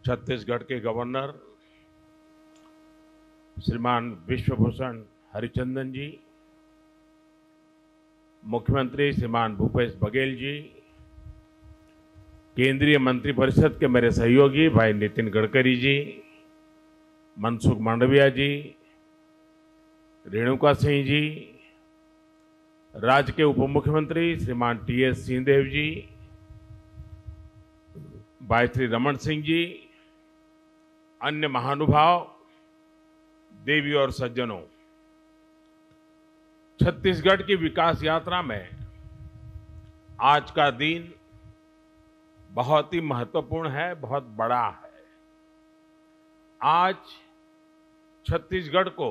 छत्तीसगढ़ के गवर्नर श्रीमान विश्वभूषण हरिचंदन जी, मुख्यमंत्री श्रीमान भूपेश बघेल जी, केंद्रीय मंत्रिपरिषद के मेरे सहयोगी भाई नितिन गडकरी जी, मनसुख मांडविया जी, रेणुका सिंह जी, राज्य के उप मुख्यमंत्री श्रीमान टी.एस. सिंहदेव जी, भाई श्री रमन सिंह जी, अन्य महानुभाव, देवी और सज्जनों, छत्तीसगढ़ की विकास यात्रा में आज का दिन बहुत ही महत्वपूर्ण है, बहुत बड़ा है। आज छत्तीसगढ़ को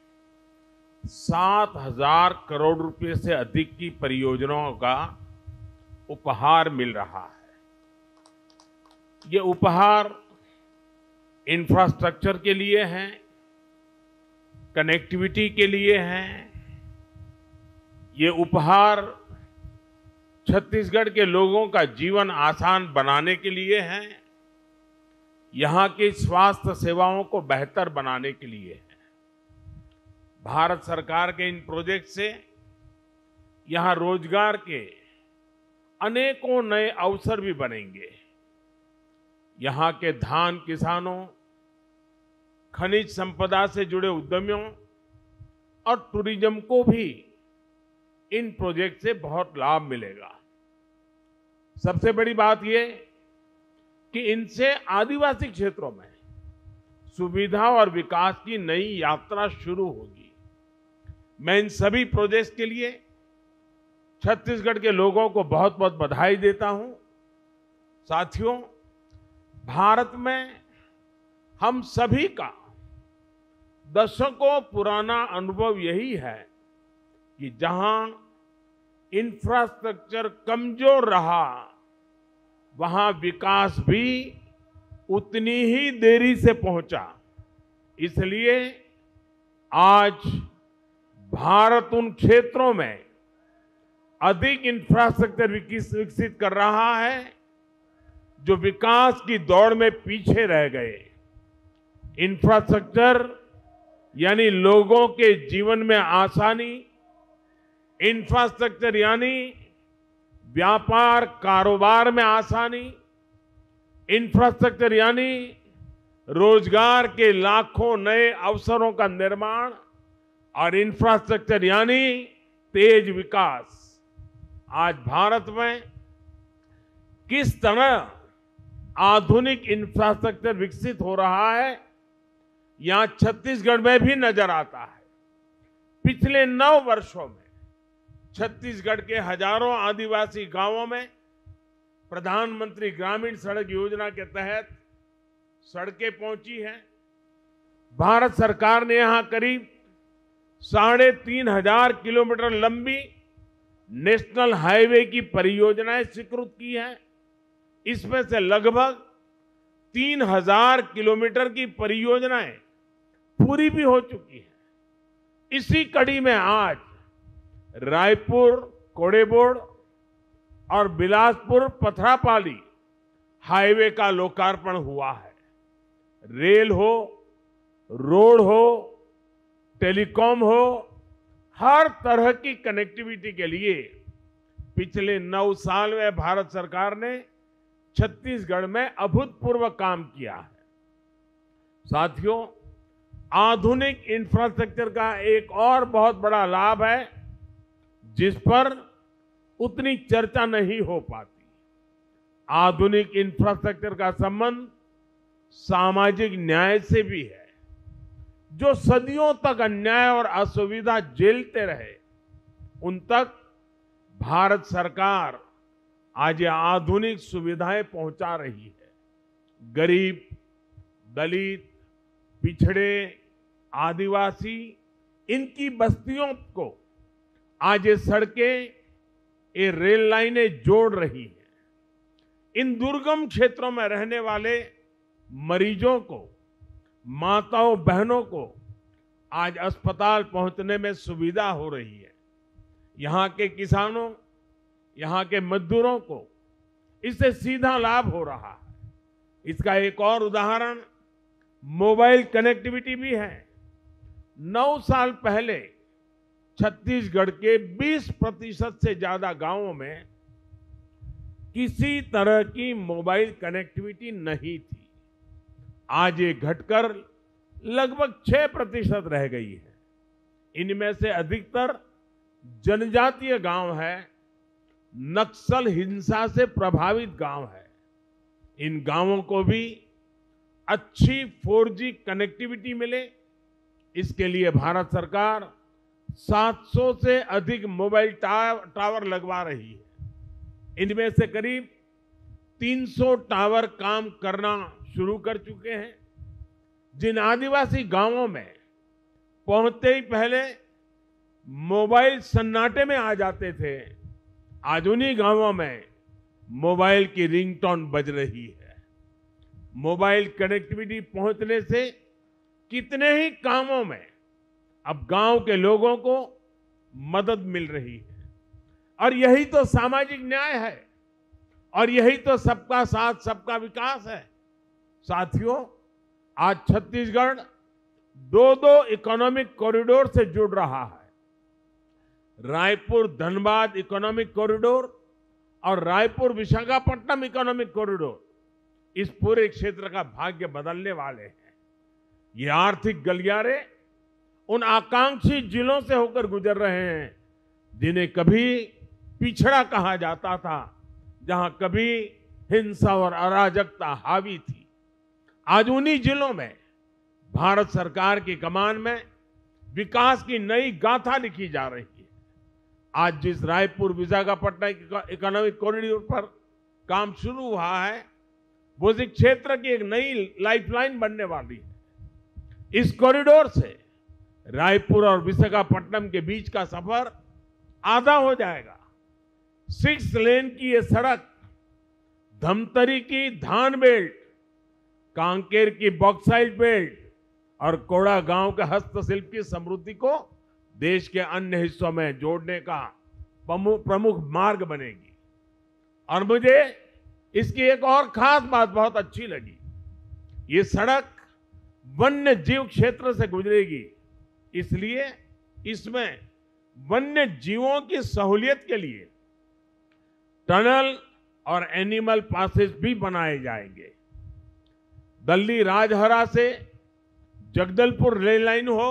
7,000 करोड़ रुपए से अधिक की परियोजनाओं का उपहार मिल रहा है। ये उपहार इंफ्रास्ट्रक्चर के लिए हैं, कनेक्टिविटी के लिए हैं, ये उपहार छत्तीसगढ़ के लोगों का जीवन आसान बनाने के लिए हैं, यहाँ की स्वास्थ्य सेवाओं को बेहतर बनाने के लिए हैं। भारत सरकार के इन प्रोजेक्ट से यहाँ रोजगार के अनेकों नए अवसर भी बनेंगे। यहाँ के धान किसानों, खनिज संपदा से जुड़े उद्यमियों और टूरिज्म को भी इन प्रोजेक्ट से बहुत लाभ मिलेगा। सबसे बड़ी बात यह कि इनसे आदिवासी क्षेत्रों में सुविधा और विकास की नई यात्रा शुरू होगी। मैं इन सभी प्रोजेक्ट्स के लिए छत्तीसगढ़ के लोगों को बहुत बहुत बधाई देता हूं। साथियों, भारत में हम सभी का दशकों पुराना अनुभव यही है कि जहां इंफ्रास्ट्रक्चर कमजोर रहा, वहां विकास भी उतनी ही देरी से पहुंचा। इसलिए आज भारत उन क्षेत्रों में अधिक इंफ्रास्ट्रक्चर विकसित कर रहा है जो विकास की दौड़ में पीछे रह गए। इंफ्रास्ट्रक्चर यानी लोगों के जीवन में आसानी, इंफ्रास्ट्रक्चर यानी व्यापार कारोबार में आसानी, इंफ्रास्ट्रक्चर यानी रोजगार के लाखों नए अवसरों का निर्माण और इंफ्रास्ट्रक्चर यानी तेज विकास। आज भारत में किस तरह आधुनिक इंफ्रास्ट्रक्चर विकसित हो रहा है, यहां छत्तीसगढ़ में भी नजर आता है। पिछले 9 वर्षों में छत्तीसगढ़ के हजारों आदिवासी गांवों में प्रधानमंत्री ग्रामीण सड़क योजना के तहत सड़कें पहुंची हैं। भारत सरकार ने यहां करीब 3,500 किलोमीटर लंबी नेशनल हाईवे की परियोजनाएं स्वीकृत की हैं। इसमें से लगभग 3,000 किलोमीटर की परियोजनाएं पूरी भी हो चुकी हैं। इसी कड़ी में आज रायपुर कोड़ेबोड़ और बिलासपुर पथरापाली हाईवे का लोकार्पण हुआ है। रेल हो, रोड हो, टेलीकॉम हो, हर तरह की कनेक्टिविटी के लिए पिछले 9 साल में भारत सरकार ने छत्तीसगढ़ में अभूतपूर्व काम किया है। साथियों, आधुनिक इंफ्रास्ट्रक्चर का एक और बहुत बड़ा लाभ है जिस पर उतनी चर्चा नहीं हो पाती। आधुनिक इंफ्रास्ट्रक्चर का संबंध सामाजिक न्याय से भी है। जो सदियों तक अन्याय और असुविधा झेलते रहे, उन तक भारत सरकार आज ये आधुनिक सुविधाएं पहुंचा रही है। गरीब, दलित, पिछड़े, आदिवासी, इनकी बस्तियों को आज ये सड़कें, ये रेल लाइनें जोड़ रही हैं। इन दुर्गम क्षेत्रों में रहने वाले मरीजों को, माताओं बहनों को आज अस्पताल पहुंचने में सुविधा हो रही है। यहाँ के किसानों, यहाँ के मजदूरों को इससे सीधा लाभ हो रहा है। इसका एक और उदाहरण मोबाइल कनेक्टिविटी भी है। 9 साल पहले छत्तीसगढ़ के 20% से ज्यादा गांवों में किसी तरह की मोबाइल कनेक्टिविटी नहीं थी। आज ये घटकर लगभग 6% रह गई है। इनमें से अधिकतर जनजातीय गांव है, नक्सल हिंसा से प्रभावित गांव है। इन गांवों को भी अच्छी 4G कनेक्टिविटी मिले, इसके लिए भारत सरकार 700 से अधिक मोबाइल टावर लगवा रही है। इनमें से करीब 300 टावर काम करना शुरू कर चुके हैं। जिन आदिवासी गांवों में पहुंचते ही पहले मोबाइल सन्नाटे में आ जाते थे, आज उन्हीं गांवों में मोबाइल की रिंगटोन बज रही है। मोबाइल कनेक्टिविटी पहुंचने से कितने ही कामों में अब गांव के लोगों को मदद मिल रही है। और यही तो सामाजिक न्याय है, और यही तो सबका साथ सबका विकास है। साथियों, आज छत्तीसगढ़ दो इकोनॉमिक कॉरिडोर से जुड़ रहा है। रायपुर धनबाद इकोनॉमिक कॉरिडोर और रायपुर विशाखापट्टनम इकोनॉमिक कॉरिडोर इस पूरे क्षेत्र का भाग्य बदलने वाले हैं। ये आर्थिक गलियारे उन आकांक्षी जिलों से होकर गुजर रहे हैं जिन्हें कभी पिछड़ा कहा जाता था, जहां कभी हिंसा और अराजकता हावी थी। आज उन्हीं जिलों में भारत सरकार की कमान में विकास की नई गाथा लिखी जा रही है। आज जिस रायपुर विशाखापट्टनम इकोनॉमिक कॉरिडोर पर काम शुरू हुआ है, वो इस क्षेत्र की एक नई लाइफलाइन बनने वाली है। इस कॉरिडोर से रायपुर और विशाखापट्टनम के बीच का सफर आधा हो जाएगा। 6 लेन की ये सड़क धमतरी की धान बेल्ट, कांकेर की बॉक्साइट बेल्ट और कोड़ा गांव के हस्तशिल्प की समृद्धि को देश के अन्य हिस्सों में जोड़ने का प्रमुख मार्ग बनेगी। और मुझे इसकी एक और खास बात बहुत अच्छी लगी। ये सड़क वन्य जीव क्षेत्र से गुजरेगी, इसलिए इसमें वन्य जीवों की सहूलियत के लिए टनल और एनिमल पासेस भी बनाए जाएंगे। दिल्ली राजहरा से जगदलपुर रेल लाइन हो,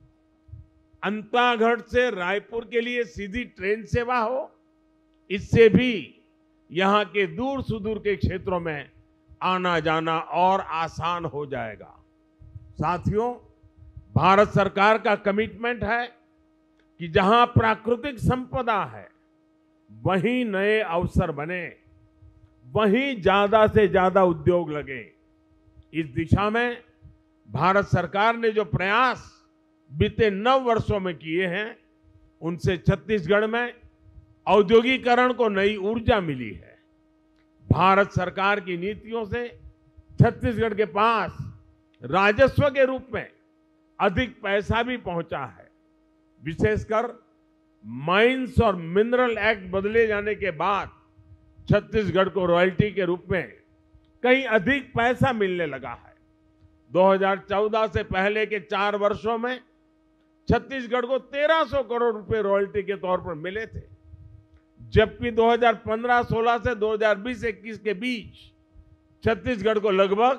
अंतागढ़ से रायपुर के लिए सीधी ट्रेन सेवा हो, इससे भी यहां के दूर सुदूर के क्षेत्रों में आना जाना और आसान हो जाएगा। साथियों, भारत सरकार का कमिटमेंट है कि जहां प्राकृतिक संपदा है वहीं नए अवसर बने, वहीं ज्यादा से ज्यादा उद्योग लगे। इस दिशा में भारत सरकार ने जो प्रयास बीते 9 वर्षों में किए हैं, उनसे छत्तीसगढ़ में औद्योगिकरण को नई ऊर्जा मिली है। भारत सरकार की नीतियों से छत्तीसगढ़ के पास राजस्व के रूप में अधिक पैसा भी पहुंचा है। विशेषकर माइंस और मिनरल एक्ट बदले जाने के बाद छत्तीसगढ़ को रॉयल्टी के रूप में कहीं अधिक पैसा मिलने लगा है। 2014 से पहले के 4 वर्षों में छत्तीसगढ़ को 1300 करोड़ रुपए रॉयल्टी के तौर पर मिले थे, जबकि 2015-16 से 2020-21 के बीच छत्तीसगढ़ को लगभग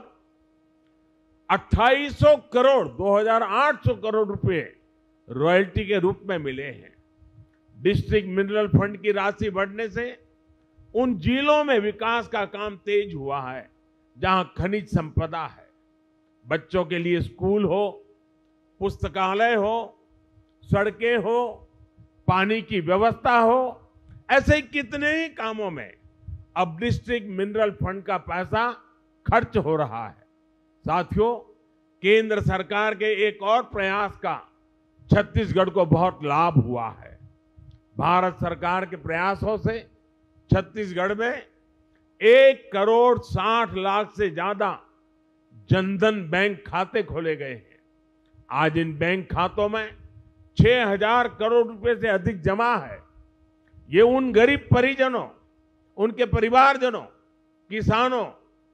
2800 करोड़ 2800 करोड़ रुपए रॉयल्टी के रूप में मिले हैं। डिस्ट्रिक्ट मिनरल फंड की राशि बढ़ने से उन जिलों में विकास का काम तेज हुआ है जहां खनिज संपदा है। बच्चों के लिए स्कूल हो, पुस्तकालय हो, सड़कें हो, पानी की व्यवस्था हो, ऐसे कितने ही कामों में अब डिस्ट्रिक्ट मिनरल फंड का पैसा खर्च हो रहा है। साथियों, केंद्र सरकार के एक और प्रयास का छत्तीसगढ़ को बहुत लाभ हुआ है। भारत सरकार के प्रयासों से छत्तीसगढ़ में 1,60,00,000 से ज्यादा जनधन बैंक खाते खोले गए हैं। आज इन बैंक खातों में 6,000 करोड़ रुपए से अधिक जमा है। ये उन गरीब परिजनों, उनके परिवारजनों, किसानों,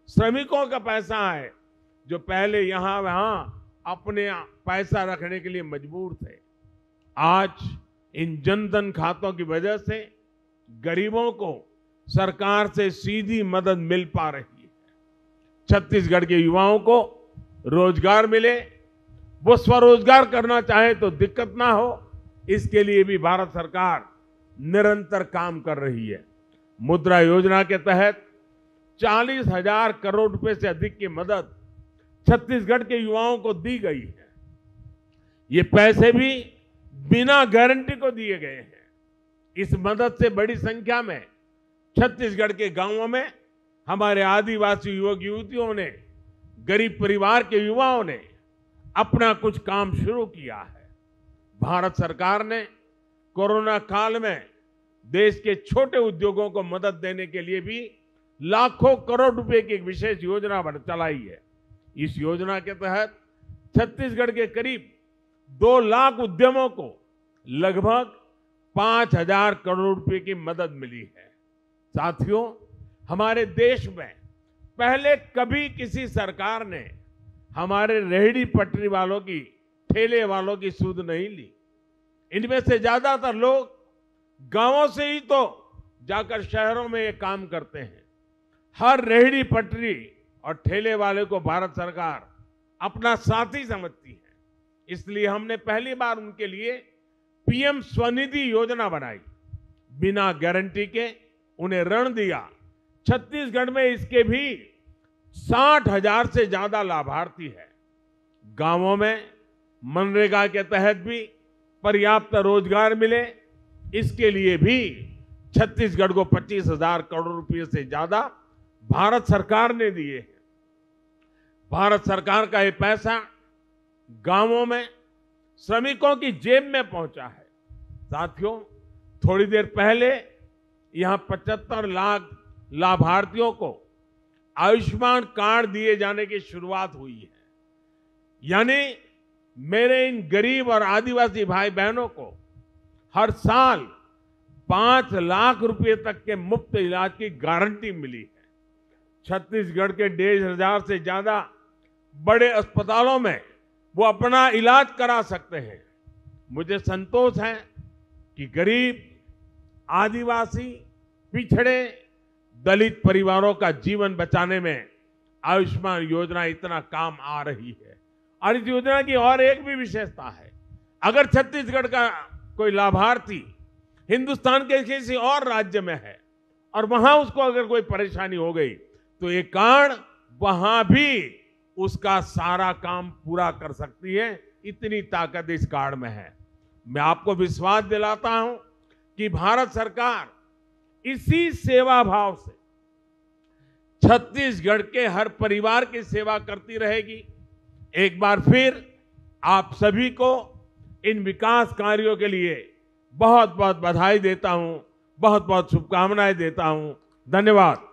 श्रमिकों का पैसा है जो पहले यहां वहां अपने पैसा रखने के लिए मजबूर थे। आज इन जनधन खातों की वजह से गरीबों को सरकार से सीधी मदद मिल पा रही है। छत्तीसगढ़ के युवाओं को रोजगार मिले, वो स्वरोजगार करना चाहे तो दिक्कत ना हो, इसके लिए भी भारत सरकार निरंतर काम कर रही है। मुद्रा योजना के तहत 40,000 करोड़ रुपए से अधिक की मदद छत्तीसगढ़ के युवाओं को दी गई है। ये पैसे भी बिना गारंटी को दिए गए हैं। इस मदद से बड़ी संख्या में छत्तीसगढ़ के गांवों में हमारे आदिवासी युवक युवतियों ने, गरीब परिवार के युवाओं ने अपना कुछ काम शुरू किया है। भारत सरकार ने कोरोना काल में देश के छोटे उद्योगों को मदद देने के लिए भी लाखों करोड़ रुपए की एक विशेष योजना चलाई है। इस योजना के तहत छत्तीसगढ़ के करीब 2 लाख उद्यमों को लगभग 5,000 करोड़ रुपए की मदद मिली है। साथियों, हमारे देश में पहले कभी किसी सरकार ने हमारे रेहड़ी पटरी वालों की, ठेले वालों की सुध नहीं ली। इनमें से ज्यादातर लोग गांवों से ही तो जाकर शहरों में ये काम करते हैं। हर रेहड़ी पटरी और ठेले वाले को भारत सरकार अपना साथी समझती है। इसलिए हमने पहली बार उनके लिए पीएम स्वनिधि योजना बनाई। बिना गारंटी के उन्हें ऋण दिया। छत्तीसगढ़ में इसके भी 60,000 से ज्यादा लाभार्थी है। गांवों में मनरेगा के तहत भी पर्याप्त रोजगार मिले, इसके लिए भी छत्तीसगढ़ को 25,000 करोड़ रुपए से ज्यादा भारत सरकार ने दिए हैं। भारत सरकार का ये पैसा गांवों में श्रमिकों की जेब में पहुंचा है। साथियों, थोड़ी देर पहले यहां 75 लाख लाभार्थियों को आयुष्मान कार्ड दिए जाने की शुरुआत हुई है। यानी मेरे इन गरीब और आदिवासी भाई बहनों को हर साल 5 लाख रुपए तक के मुफ्त इलाज की गारंटी मिली है। छत्तीसगढ़ के 1,500 से ज्यादा बड़े अस्पतालों में वो अपना इलाज करा सकते हैं। मुझे संतोष है कि गरीब, आदिवासी, पिछड़े, दलित परिवारों का जीवन बचाने में आयुष्मान योजना इतना काम आ रही है। और इस योजना की और एक भी विशेषता है, अगर छत्तीसगढ़ का कोई लाभार्थी हिंदुस्तान के किसी और राज्य में है और वहां उसको अगर कोई परेशानी हो गई तो ये कार्ड वहां भी उसका सारा काम पूरा कर सकती है। इतनी ताकत इस कार्ड में है। मैं आपको विश्वास दिलाता हूं कि भारत सरकार इसी सेवा भाव से छत्तीसगढ़ के हर परिवार की सेवा करती रहेगी। एक बार फिर आप सभी को इन विकास कार्यों के लिए बहुत बहुत बधाई देता हूं, बहुत बहुत शुभकामनाएं देता हूं। धन्यवाद।